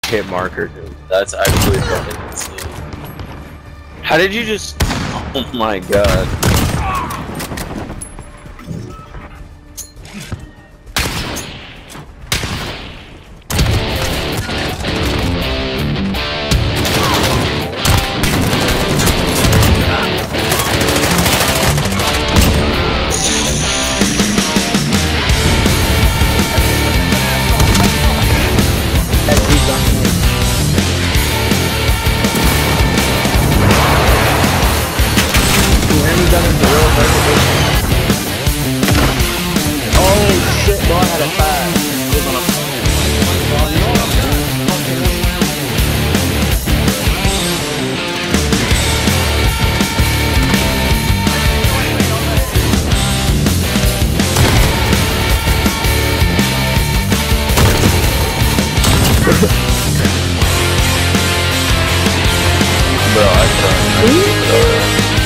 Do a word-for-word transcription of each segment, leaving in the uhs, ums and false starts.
hit marker, dude. That's actually fucking insane. How did you just... Oh my god. Oh shit, bro, I had a fire. Bro, I can't.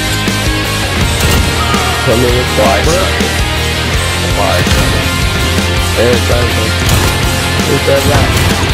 Tell me what's Why up, bro. suck it? Why suck it? Hey, what's up, man? What's up, man?